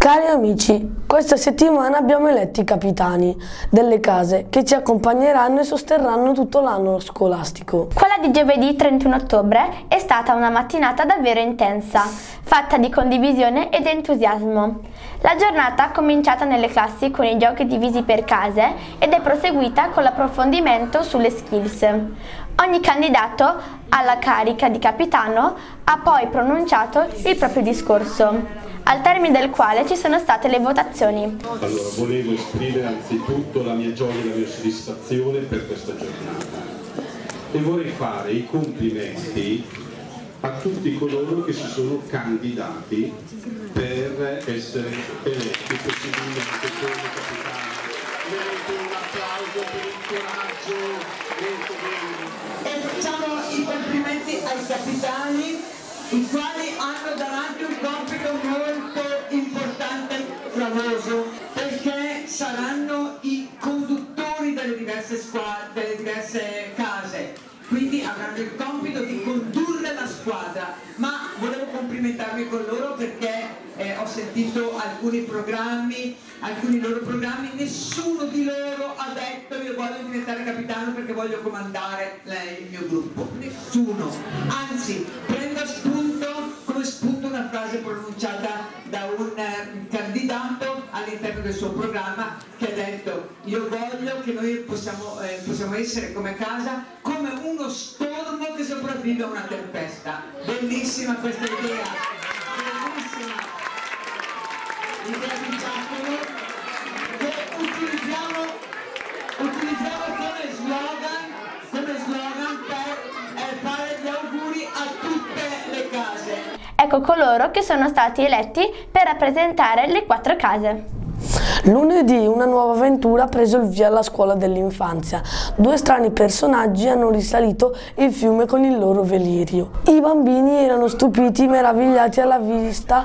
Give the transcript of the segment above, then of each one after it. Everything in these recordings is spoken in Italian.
Cari amici, questa settimana abbiamo eletto i capitani delle case che ci accompagneranno e sosterranno tutto l'anno scolastico. Quella di giovedì 31 ottobre è stata una mattinata davvero intensa, fatta di condivisione ed entusiasmo. La giornata ha cominciato nelle classi con i giochi divisi per case ed è proseguita con l'approfondimento sulle skills. Ogni candidato alla carica di capitano ha poi pronunciato il proprio discorso, al termine del quale ci sono state le votazioni. Allora, volevo esprimere anzitutto la mia gioia e la mia soddisfazione per questa giornata e vorrei fare i complimenti a tutti coloro che si sono candidati per essere eletti possibilmente come capitani. Merito un applauso per il coraggio. E facciamo i complimenti ai capitani, i quali hanno davanti un compito molto importante e gravoso, perché saranno i conduttori delle diverse squadre, delle diverse case, quindi avranno il compito di condurre la squadra. Ma volevo complimentarmi con loro perché ho sentito alcuni loro programmi, nessuno di loro ha detto io voglio diventare capitano perché voglio comandare il mio gruppo, nessuno, anzi prendo come spunto una frase pronunciata da un candidato all'interno del suo programma che ha detto io voglio che noi possiamo essere come casa, come uno stormo che sopravvive a una tempesta. Bellissima questa idea, bellissima l'idea di Giacomo, che utilizziamo come slogan per fare gli auguri a tutte le case. Ecco coloro che sono stati eletti per rappresentare le 4 case. Lunedì una nuova avventura ha preso il via alla scuola dell'infanzia. 2 strani personaggi hanno risalito il fiume con il loro velirio. I bambini erano stupiti e meravigliati alla vista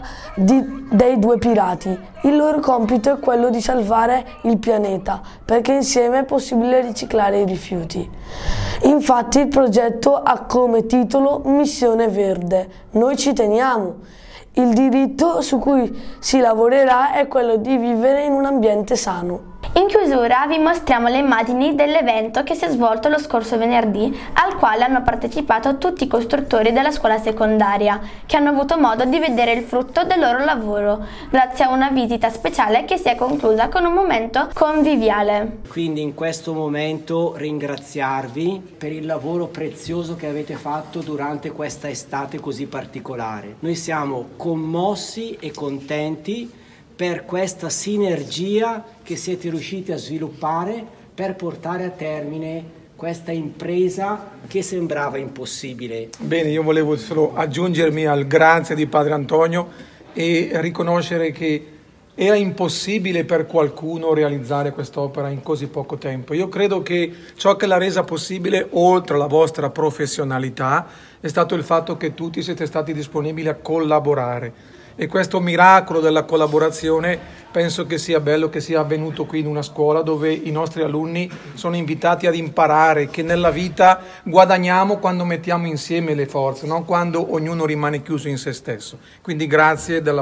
dei 2 pirati. Il loro compito è quello di salvare il pianeta, perché insieme è possibile riciclare i rifiuti. Infatti il progetto ha come titolo Missione Verde. Noi ci teniamo. Il diritto su cui si lavorerà è quello di vivere in un ambiente sano. In chiusura vi mostriamo le immagini dell'evento che si è svolto lo scorso venerdì, al quale hanno partecipato tutti i costruttori della scuola secondaria, che hanno avuto modo di vedere il frutto del loro lavoro, grazie a una visita speciale che si è conclusa con un momento conviviale. Quindi in questo momento ringraziarvi per il lavoro prezioso che avete fatto durante questa estate così particolare. Noi siamo commossi e contenti per questa sinergia che siete riusciti a sviluppare per portare a termine questa impresa che sembrava impossibile. Bene, io volevo solo aggiungermi al grazie di Padre Antonio e riconoscere che era impossibile per qualcuno realizzare quest'opera in così poco tempo. Io credo che ciò che l'ha resa possibile, oltre alla vostra professionalità, è stato il fatto che tutti siete stati disponibili a collaborare. E questo miracolo della collaborazione penso che sia bello che sia avvenuto qui in una scuola dove i nostri alunni sono invitati ad imparare che nella vita guadagniamo quando mettiamo insieme le forze, non quando ognuno rimane chiuso in se stesso. Quindi grazie del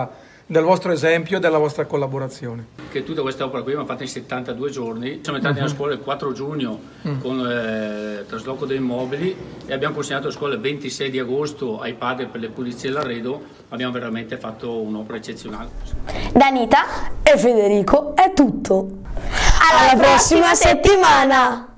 vostro esempio e della vostra collaborazione. Che tutta questa opera qui l'abbiamo fatta in 72 giorni, siamo entrati nella scuola il 4 giugno con il trasloco dei mobili e abbiamo consegnato la scuola il 26 di agosto ai padri per le pulizie dell'arredo. Abbiamo veramente fatto un'opera eccezionale. Da Anita e Federico è tutto. Alla prossima settimana!